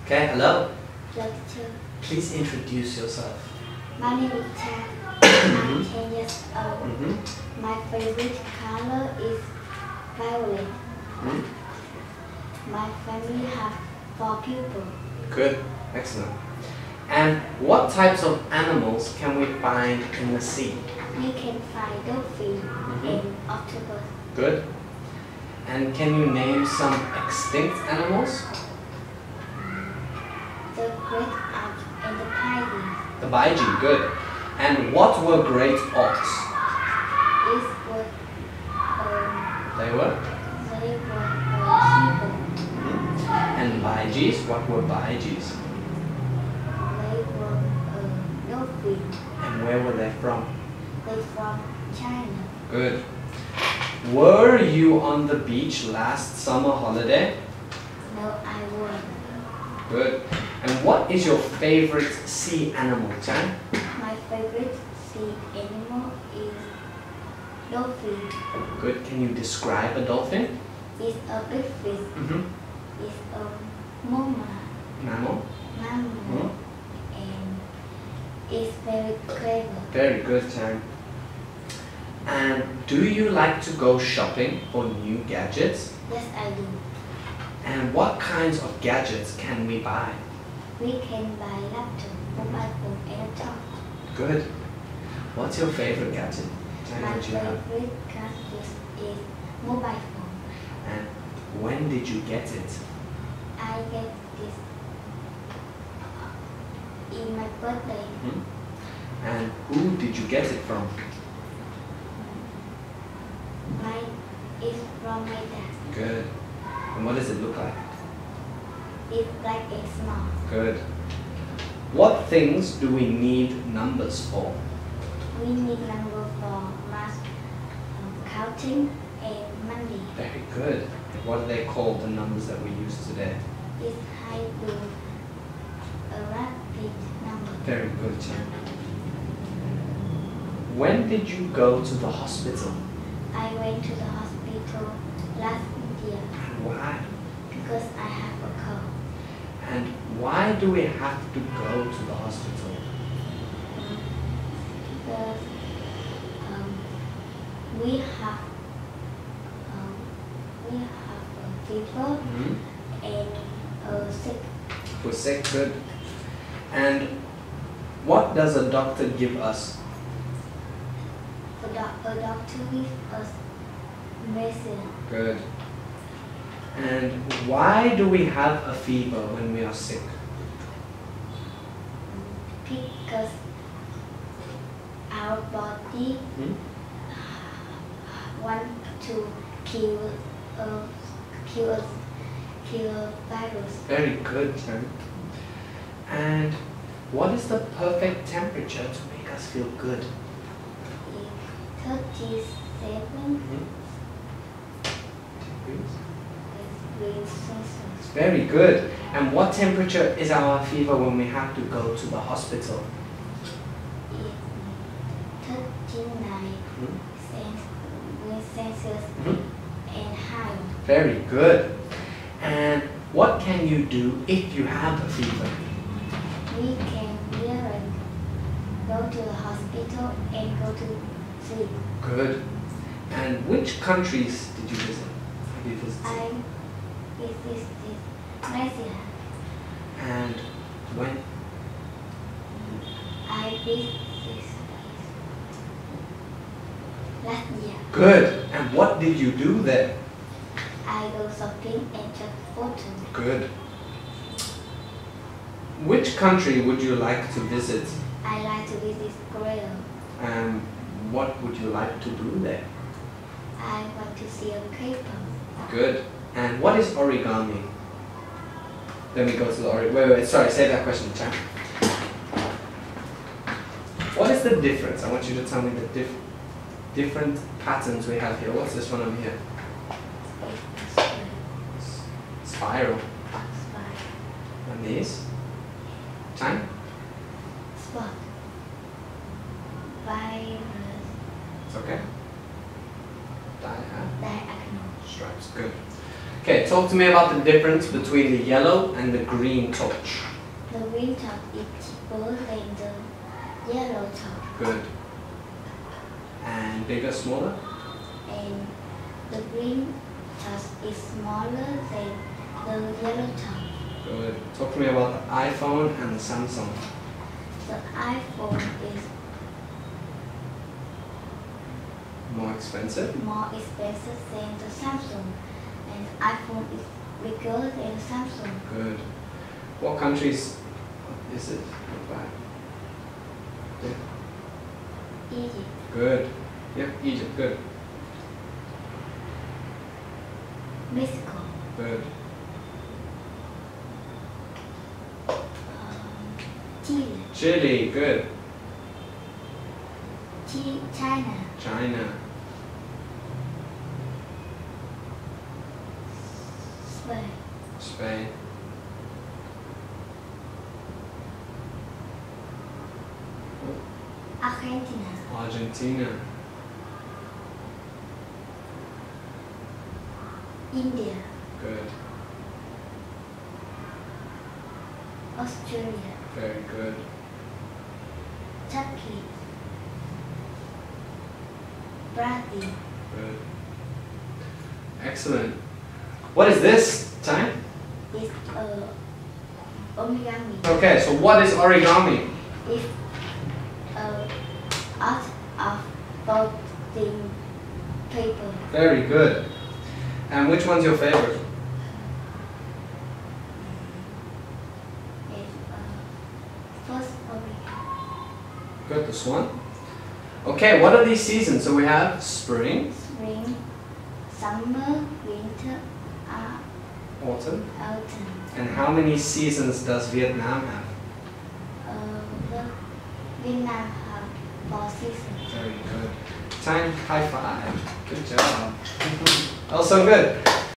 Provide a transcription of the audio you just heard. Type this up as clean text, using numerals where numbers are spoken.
Okay, hello. Hello, teacher. Please introduce yourself. My name is Chan. I'm 10 years old. Mm-hmm. My favorite color is violet. Mm-hmm. My family have 4 people. Good, excellent. And what types of animals can we find in the sea? We can find dolphin and octopus. Good. And can you name some extinct animals? The great auk and the pygmy. The baiji, good. And what were great auks? Is what They were? people. And baijis, what were baijis? They were dolphin. And where were they from? They from China. Good. Were you on the beach last summer holiday? No, I won. Good. And what is your favorite sea animal, Chan? My favorite sea animal is dolphin. Good. Can you describe a dolphin? It's a big fish. It's a mammal. Mammal? Mammal. And it's very clever. Very good, Chan. And do you like to go shopping for new gadgets? Yes, I do. And what kinds of gadgets can we buy? We can buy laptop, mobile phone, and a torch. Good. What's your favorite gadget? Chan, My what do you have? favorite gadget is mobile phone. And when did you get it? I get this in my birthday. And who did you get it from? Mine is from my dad. Good. And what does it look like? It's like a small. Good. What things do we need numbers for? We need number for math, counting, and money. Very good. And what are they called, the numbers that we use today? It's high to a rapid number. Very good, Chan. When did you go to the hospital? I went to the hospital last year And why? because I have a cold. And why do we have to go to the hospital? Because we have a fever and sick. We're sick, good. And what does a doctor give us? A doctor gives us medicine Good. And why do we have a fever when we are sick? because our body want to kill virus. Very good, Chan. And what is the perfect temperature to make us feel good? 37 Degrees. degrees Celsius. Very good. And what temperature is our fever when we have to go to the hospital? It's 39 degrees Celsius and higher. Very good. And what can you do if you have a fever? We can really go to the hospital and go to sleep. Good. And which countries did you visit? Have you visited? I visited Malaysia. And when? I visited last year. Good. And what did you do there? I go shopping and took photos. Good. Which country would you like to visit? I like to visit Korea. And what would you like to do there? I want to see a K-pop. Good. And what is origami? Then we go to the wait, sorry, say that question, Chan. What is the difference? I want you to tell me the different patterns we have here. What's this one over here? Spiral. And these? Chan? Spot. Virus. It's okay. Diagonal. Stripes. Good. Okay, tell talk to me about the difference between the yellow and the green torch. The green top is cheaper than the yellow top, Good. And bigger, smaller? and the green top is smaller than the yellow top. Good. Talk to me about the iPhone and the Samsung. The iPhone is More expensive? more expensive than the Samsung, and iPhone is bigger than Samsung. Good. What countries is it? Yeah. Egypt, Good. Yep, Egypt. Good. Mexico, Good. Chile, Chile. Good. China, China. Spain, Spain. Argentina, Argentina. India, Good. Australia, Very good. Turkey, Brazil. Good. Excellent. What is this, Ty? Is origami. Okay, so what is origami? Is art of folding paper. Very good. And which one's your favorite? Is first origami. Good, this one. Okay, what are these seasons? So we have spring, Spring, summer, winter, autumn. autumn. And how many seasons does Vietnam have? The Vietnam have 4 seasons. Very good. Time, high five. Good job. Also good.